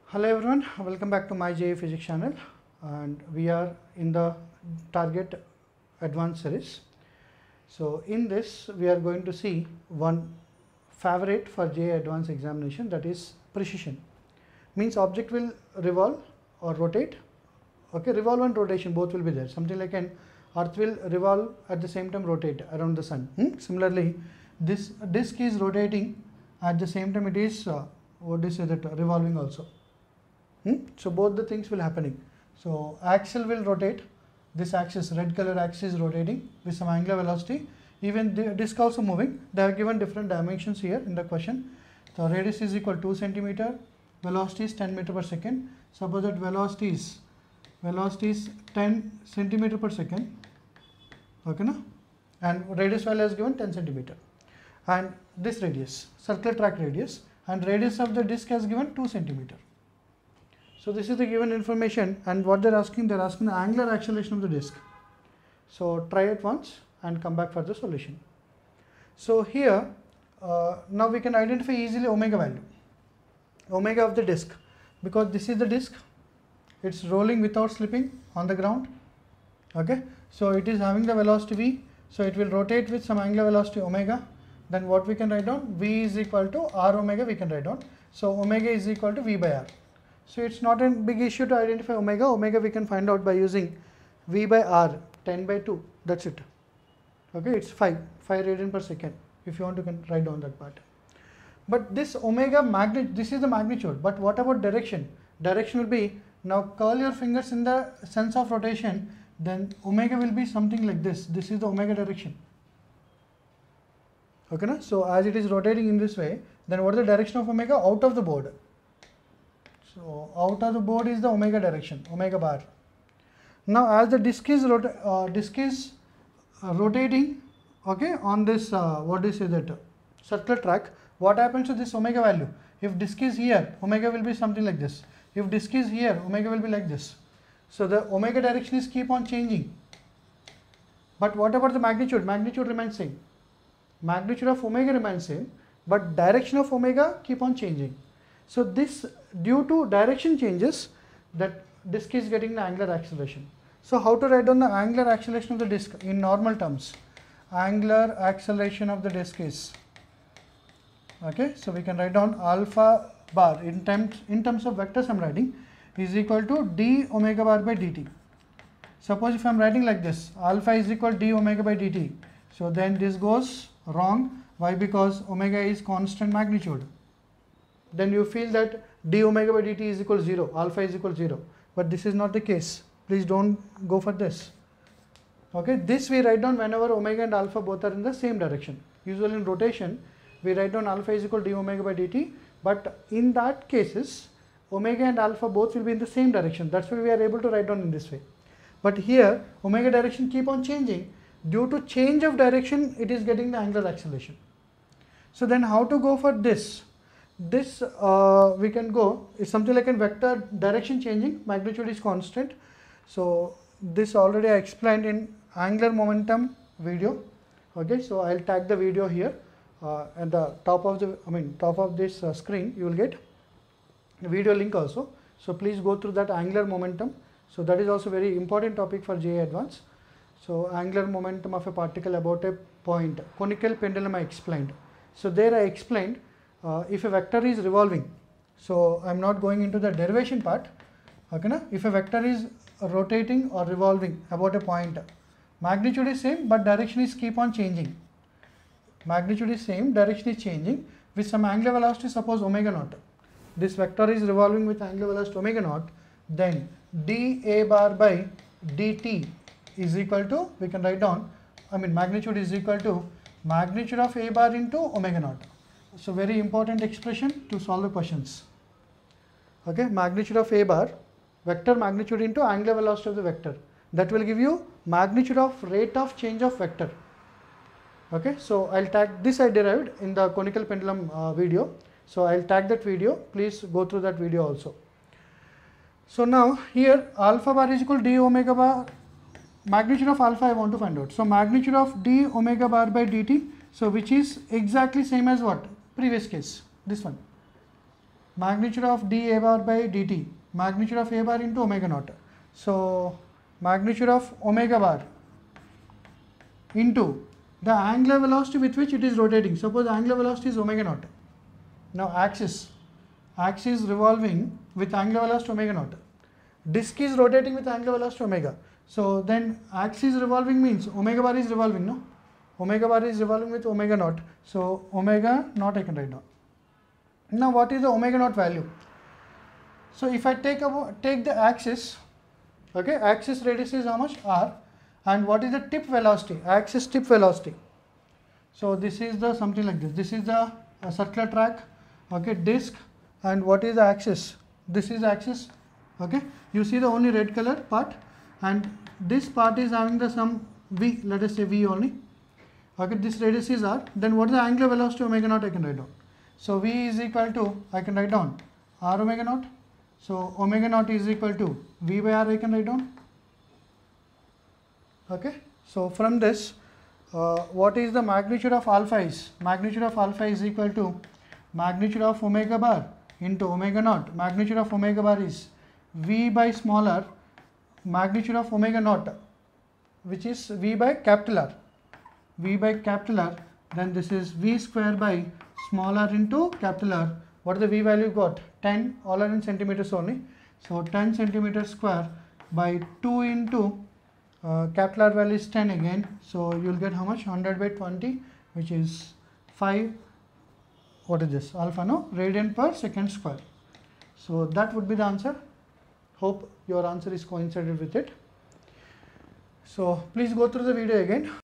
Hello everyone, welcome back to my JEE Physics channel, and we are in the target advanced series. So in this we are going to see one favorite for JEE advanced examination, that is precision. Means object will revolve or rotate. Okay, revolve and rotation both will be there. Something like an earth will revolve at the same time rotate around the sun. Similarly, this disk is rotating at the same time it is revolving also. So both the things will happening. So axle will rotate, this axis, red color axis is rotating with some angular velocity. Even the disc also moving. They have given different dimensions here in the question. So radius is equal to 2 centimeter, velocity is 10 meter per second. Suppose that velocity is 10 centimeter per second. Okay, na? And radius value is given 10 centimeter. And this radius, circular track radius, and radius of the disc has given 2 centimeter. So this is the given information, and what they're asking the angular acceleration of the disc. So try it once and come back for the solution. So here now we can identify easily omega value, omega of the disc, because this is the disc, it's rolling without slipping on the ground. Okay, so it is having the velocity v, so it will rotate with some angular velocity omega. Then what we can write down, v is equal to r omega we can write down. So omega is equal to v by r. So it's not a big issue to identify omega. Omega we can find out by using v by r, 10 by 2, that's it. Okay, it's 5 radian per second. If you want, you can write down that part. But this omega this is the magnitude. But what about direction? Direction will be, now curl your fingers in the sense of rotation, then omega will be something like this. This is the omega direction. Okay, na? So as it is rotating in this way, then what is the direction of omega? Out of the board. So out of the board is the omega direction, omega bar. Now as the disc is rotating, okay, on this circular track, what happens to this omega value? If disc is here, omega will be something like this. If disc is here, omega will be like this. So the omega direction is keep on changing. But what about the magnitude? Magnitude remains same. Magnitude of omega remains same, but direction of omega keep on changing. So this, due to direction changes, that disc is getting the angular acceleration. So how to write down the angular acceleration of the disc in normal terms? Angular acceleration of the disc is, okay, so we can write down alpha bar in terms of vectors I am writing, is equal to d omega bar by dt. Suppose if I am writing like this, alpha is equal to d omega by dt. So then this goes wrong. Why? Because omega is constant magnitude. Then you feel that d omega by dt is equal to 0, alpha is equal to 0. But this is not the case. Please don't go for this. Okay, this we write down whenever omega and alpha both are in the same direction. Usually in rotation, we write down alpha is equal to d omega by dt. But in that cases, omega and alpha both will be in the same direction. That's why we are able to write down in this way. But here, omega direction keep on changing. Due to change of direction, it is getting the angular acceleration. So then how to go for this? This we can go, it's something like a vector direction changing, magnitude is constant. So this already I explained in angular momentum video. Okay, so I'll tag the video here at the top of this screen. You will get a video link also. So please go through that angular momentum. So that is also very important topic for JEE Advanced. So angular momentum of a particle about a point, conical pendulum I explained. So there I explained if a vector is revolving, so I am not going into the derivation part. Okay, na? If a vector is rotating or revolving about a point, magnitude is same but direction is keep on changing. Magnitude is same, direction is changing with some angular velocity, suppose omega naught. This vector is revolving with angular velocity omega naught, then dA bar by dt is equal to, we can write down, magnitude is equal to magnitude of A bar into omega naught. So very important expression to solve the questions. Okay, magnitude of A bar, vector magnitude into angular velocity of the vector. That will give you magnitude of rate of change of vector. Okay, so I'll tag this, I derived in the conical pendulum video. So I'll tag that video. Please go through that video also. So now here alpha bar is equal to d omega bar. Magnitude of alpha I want to find out. So magnitude of d omega bar by dt. So which is exactly same as what? Previous case, this one. magnitude of d a bar by dt, magnitude of a bar into omega naught. So magnitude of omega bar into the angular velocity with which it is rotating. Suppose the angular velocity is omega naught. Now axis revolving with angular velocity omega naught. Disk is rotating with angular velocity omega. So then axis revolving means omega bar is revolving, no? Omega bar is revolving with omega naught. So omega naught I can write down. Now what is the omega naught value? So if I take the axis, okay, axis radius is how much? R. And what is the tip velocity? Axis tip velocity. So this is the something like this. This is the circular track, okay, disc, and what is the axis? This is axis, okay. You see the only red color part, and this part is having the some v, let us say v only, okay. This radius is r. Then what is the angular velocity omega naught I can write down? So v is equal to, I can write down r omega naught. So omega naught is equal to v by r I can write down, okay. So from this, what is the magnitude of alpha is? Magnitude of alpha is equal to magnitude of omega bar into omega naught. Magnitude of omega bar is v by small r, magnitude of omega naught, which is v by capital R. V by capital R, then this is v square by small r into capital R. What is the v value got? 10, all are in centimeters only. So 10 centimeters square by 2 into capital R value is 10 again. So you will get how much? 100 by 20, which is 5, what is this? Alpha, no? Radian per second square. So that would be the answer. Hope your answer is coincided with it. So please go through the video again.